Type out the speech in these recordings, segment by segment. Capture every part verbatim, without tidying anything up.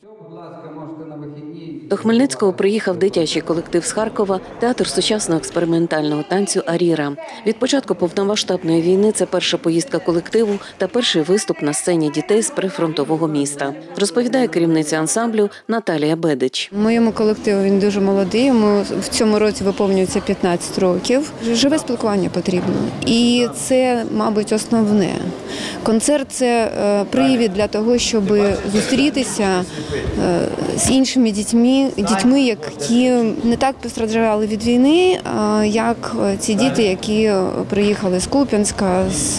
До Хмельницького приїхав дитячий колектив з Харкова, театр сучасного експериментального танцю «Аріра». Від початку повномасштабної війни це перша поїздка колективу та перший виступ на сцені дітей з прифронтового міста, розповідає керівниця ансамблю Наталія Бедич. Моєму колективу він дуже молодий, йому в цьому році виповнюється п'ятнадцять років. Живе спілкування потрібно. І це, мабуть, основне. Концерт – це привід для того, щоб зустрітися з іншими дітьми, дітьми, які не так постраждали від війни, як ці діти, які приїхали з Куп'янська, з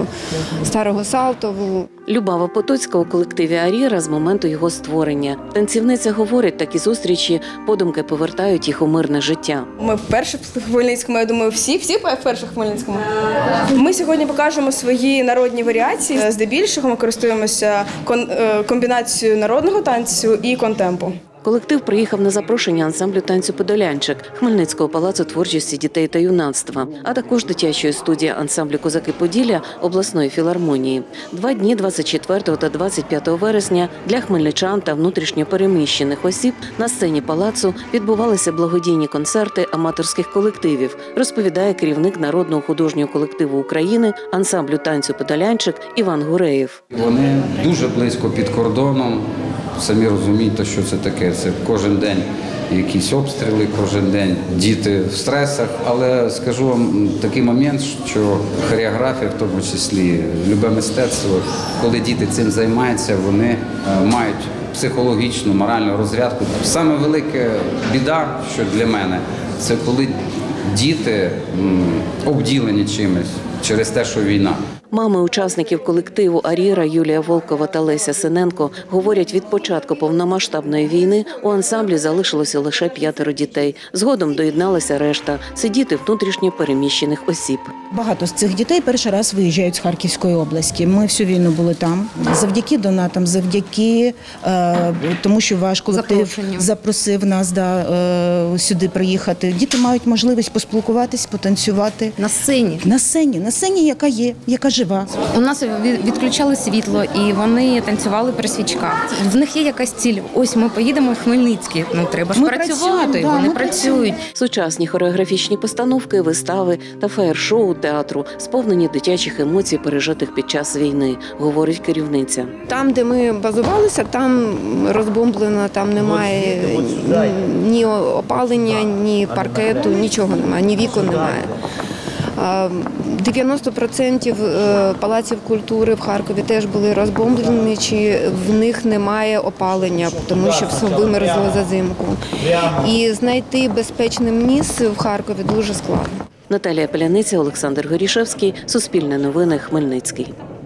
Старого Салтову. Любава Потоцька у колективі «Аріра» з моменту його створення. Танцівниця говорить, такі зустрічі подумки повертають їх у мирне життя. Ми вперше в Хмельницькому, я думаю, всі, всі вперше в Хмельницькому. Ми сьогодні покажемо свої народні варіації. Здебільшого ми користуємося комбінацією народного танцю і контемпу. Колектив приїхав на запрошення ансамблю танцю «Подолянчик» Хмельницького палацу творчості дітей та юнацтва, а також дитячої студії ансамблю «Козаки Поділля» обласної філармонії. Два дні двадцять четвертого та двадцять п'ятого вересня для хмельничан та внутрішньо переміщених осіб на сцені палацу відбувалися благодійні концерти аматорських колективів, розповідає керівник народного художнього колективу України ансамблю танцю «Подолянчик» Іван Гуреєв. Вони дуже близько під кордоном. Самі розумієте, що це таке. Це кожен день якісь обстріли, кожен день діти в стресах. Але скажу вам такий момент, що хореографія, в тому числі, любе мистецтво, коли діти цим займаються, вони мають психологічну, моральну розрядку. Саме велика біда, що для мене, це коли діти обділені чимось через те, що війна. Мами учасників колективу «Аріра» Юлія Волкова та Леся Синенко говорять, від початку повномасштабної війни у ансамблі залишилося лише п'ятеро дітей. Згодом доєдналася решта – це діти внутрішньо переміщених осіб. Багато з цих дітей перший раз виїжджають з Харківської області. Ми всю війну були там. Завдяки донатам, завдяки е, тому, що ваш колектив запросив нас да, е, сюди приїхати. Діти мають можливість поспілкуватись, потанцювати. На сцені. На сцені, на сцені, яка є, яка жива. У нас відключали світло, і вони танцювали при свічках. В них є якась ціль. Ось ми поїдемо в Хмельницький. Ну, треба ж ми працювати, да, вони ми працюють. Сучасні хореографічні постановки, вистави та феєр-шоу театру сповнені дитячих емоцій, пережитих під час війни, говорить керівниця. Там, де ми базувалися, там розбомблено, там немає ні опалення, ні паркету, нічого немає, ні вікон немає. дев'яносто відсотків палаців культури в Харкові теж були розбомблені, чи в них немає опалення, тому що все вимерзло за зимку. І знайти безпечне місце в Харкові дуже складно. Наталія Паляниця, Олександр Горішевський, Суспільне новини, Хмельницький.